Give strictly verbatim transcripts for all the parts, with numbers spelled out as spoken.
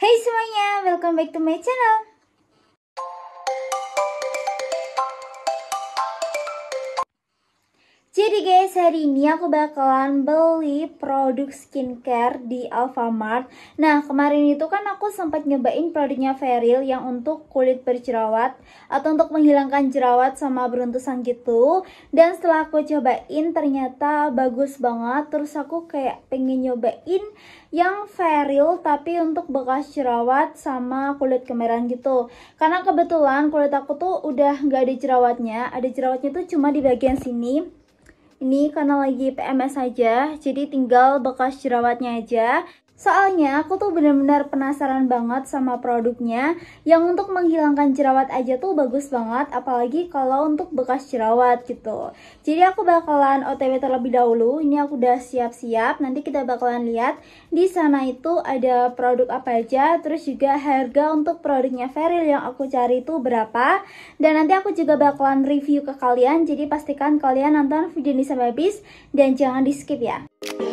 Hai semuanya, welcome back to my channel. Jadi guys, hari ini aku bakalan beli produk skincare di Alfamart. Nah, kemarin itu kan aku sempat nyobain produknya Feryl yang untuk kulit berjerawat atau untuk menghilangkan jerawat sama beruntusan gitu. Dan setelah aku cobain ternyata bagus banget. Terus aku kayak pengen nyobain yang Feryl tapi untuk bekas jerawat sama kulit kemerahan gitu. Karena kebetulan kulit aku tuh udah gak ada jerawatnya. Ada jerawatnya tuh cuma di bagian sini. Ini karena lagi P M S aja, jadi tinggal bekas jerawatnya aja. Soalnya aku tuh bener-bener penasaran banget sama produknya. Yang untuk menghilangkan jerawat aja tuh bagus banget, apalagi kalau untuk bekas jerawat gitu. Jadi aku bakalan O T W terlebih dahulu. Ini aku udah siap-siap. Nanti kita bakalan lihat di sana itu ada produk apa aja, terus juga harga untuk produknya Feryl yang aku cari itu berapa. Dan nanti aku juga bakalan review ke kalian. Jadi pastikan kalian nonton video ini sampai habis dan jangan di skip ya.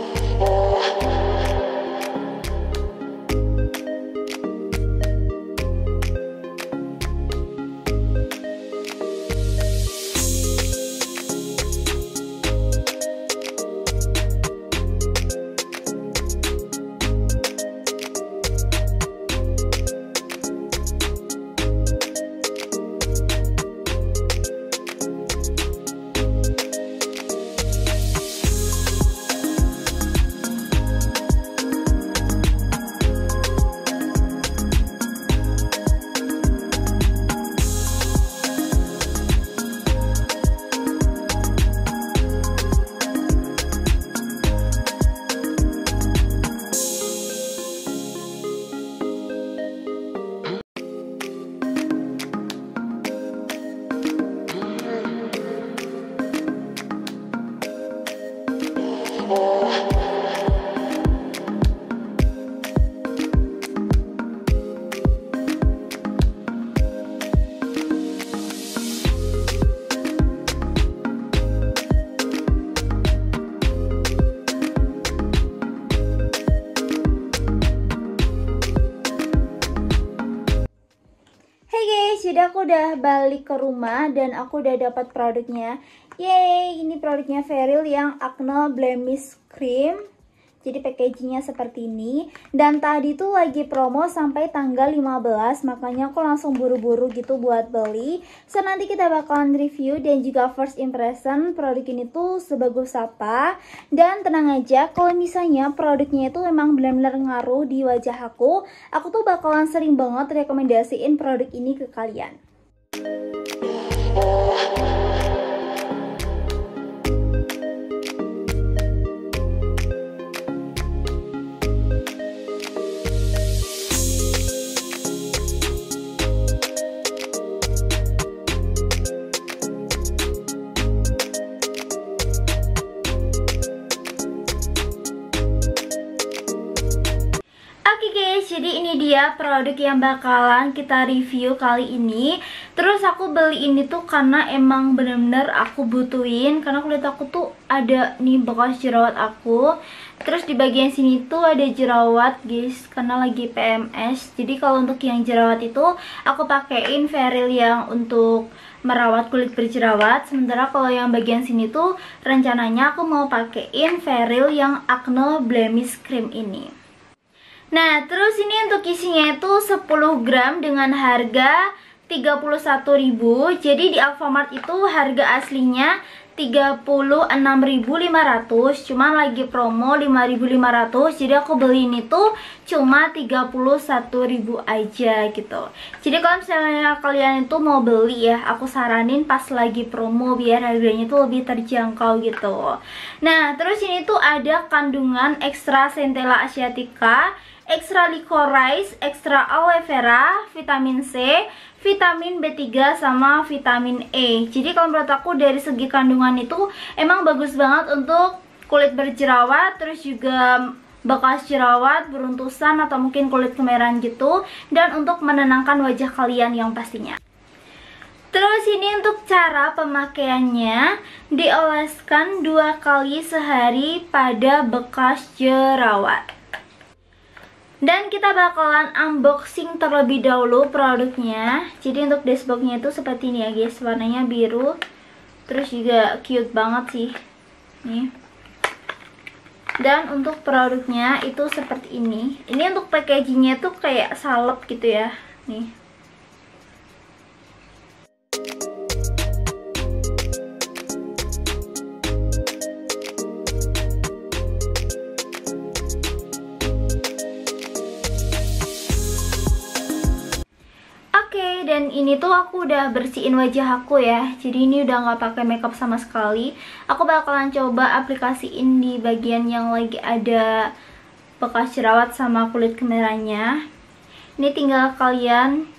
Jadi aku udah balik ke rumah dan aku udah dapat produknya. Yeay, ini produknya Feryl yang Acne Blemish Cream. Jadi packagingnya seperti ini. Dan tadi tuh lagi promo sampai tanggal lima belas, makanya aku langsung buru-buru gitu buat beli. So nanti kita bakalan review dan juga first impression produk ini tuh sebagus apa. Dan tenang aja, kalau misalnya produknya itu memang benar-benar ngaruh di wajah aku, aku tuh bakalan sering banget rekomendasiin produk ini ke kalian. Oke guys, jadi ini dia produk yang bakalan kita review kali ini. Terus aku beli ini tuh karena emang bener-bener aku butuhin. Karena kulit aku tuh ada nih bekas jerawat aku. Terus di bagian sini tuh ada jerawat guys, karena lagi P M S. Jadi kalau untuk yang jerawat itu aku pakein Feryl yang untuk merawat kulit berjerawat. Sementara kalau yang bagian sini tuh rencananya aku mau pakein Feryl yang Acne Blemish Cream ini. Nah, terus ini untuk isinya itu sepuluh gram dengan harga tiga puluh satu ribu. Jadi di Alfamart itu harga aslinya tiga puluh enam ribu lima ratus, cuman lagi promo lima ribu lima ratus. Jadi aku beli ini tuh cuma tiga puluh satu ribu aja gitu. Jadi kalau misalnya kalian itu mau beli ya, aku saranin pas lagi promo biar harganya tuh lebih terjangkau gitu. Nah, terus ini tuh ada kandungan ekstra Centella asiatica, ekstra licorice, ekstra aloe vera, vitamin C, vitamin B tiga sama vitamin E. Jadi kalau menurut aku dari segi kandungan itu emang bagus banget untuk kulit berjerawat, terus juga bekas jerawat, beruntusan atau mungkin kulit kemerahan gitu, dan untuk menenangkan wajah kalian yang pastinya. Terus ini untuk cara pemakaiannya, dioleskan dua kali sehari pada bekas jerawat. Dan kita bakalan unboxing terlebih dahulu produknya. Jadi untuk dashboardnya itu seperti ini ya guys, warnanya biru. Terus juga cute banget sih. Nih. Dan untuk produknya itu seperti ini. Ini untuk packagingnya tuh kayak salep gitu ya. Nih. Dan ini tuh aku udah bersihin wajah aku ya. Jadi ini udah nggak pakai makeup sama sekali. Aku bakalan coba aplikasiin di bagian yang lagi ada bekas jerawat sama kulit kemerahnya. Ini tinggal kalian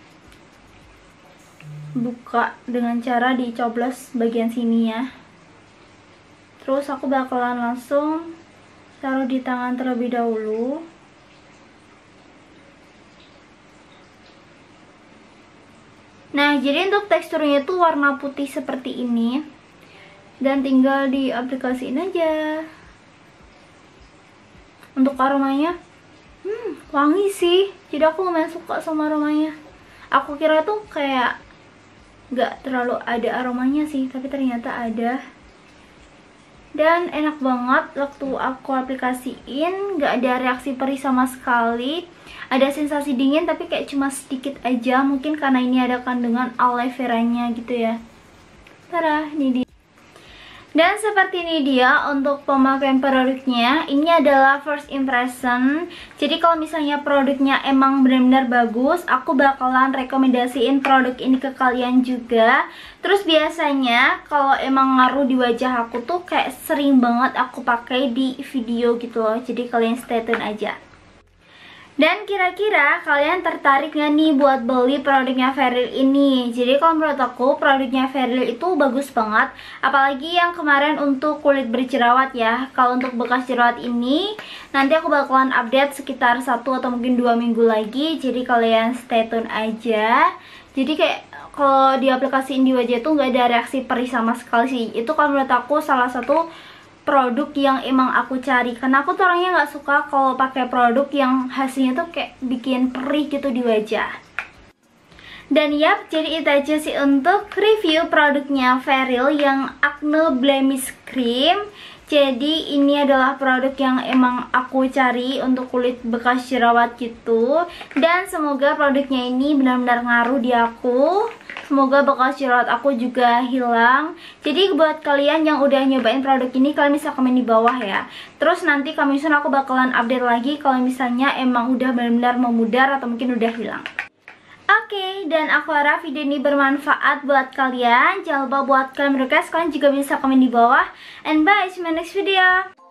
buka dengan cara dicoblos bagian sini ya. Terus aku bakalan langsung taruh di tangan terlebih dahulu. Nah, jadi untuk teksturnya itu warna putih seperti ini. Dan tinggal diaplikasiin aja. Untuk aromanya, hmm, wangi sih. Jadi aku lumayan suka sama aromanya. Aku kira tuh kayak gak terlalu ada aromanya sih, tapi ternyata ada. Dan enak banget waktu aku aplikasiin, gak ada reaksi perih sama sekali. Ada sensasi dingin tapi kayak cuma sedikit aja, mungkin karena ini ada kandungan aloe veranya gitu ya. Tada, ini dia. Dan seperti ini dia untuk pemakaian produknya. Ini adalah first impression. Jadi kalau misalnya produknya emang benar-benar bagus, aku bakalan rekomendasiin produk ini ke kalian juga. Terus biasanya kalau emang ngaruh di wajah aku tuh kayak sering banget aku pakai di video gitu loh. Jadi kalian stay tune aja. Dan kira-kira kalian tertarik gak nih buat beli produknya Veril ini? Jadi kalau menurut aku produknya Veril itu bagus banget. Apalagi yang kemarin untuk kulit berjerawat ya. Kalau untuk bekas jerawat ini nanti aku bakalan update sekitar satu atau mungkin dua minggu lagi. Jadi kalian stay tune aja. Jadi kayak kalau diaplikasiin di wajah itu gak ada reaksi perih sama sekali sih. Itu kalau menurut aku salah satu produk yang emang aku cari, karena aku tuh orangnya nggak suka kalau pakai produk yang hasilnya tuh kayak bikin perih gitu di wajah. Dan yap, jadi itu aja sih untuk review produknya Veril yang Acne Blemish Cream. Jadi ini adalah produk yang emang aku cari untuk kulit bekas jerawat gitu. Dan semoga produknya ini benar-benar ngaruh di aku. Semoga bekas jerawat aku juga hilang. Jadi buat kalian yang udah nyobain produk ini, kalian bisa komen di bawah ya. Terus nanti kami sun aku bakalan update lagi kalau misalnya emang udah benar-benar memudar atau mungkin udah hilang. Oke, okay, dan aku harap video ini bermanfaat buat kalian. Jangan lupa buat kalian request, kalian juga bisa komen di bawah. And bye, see you in my next video.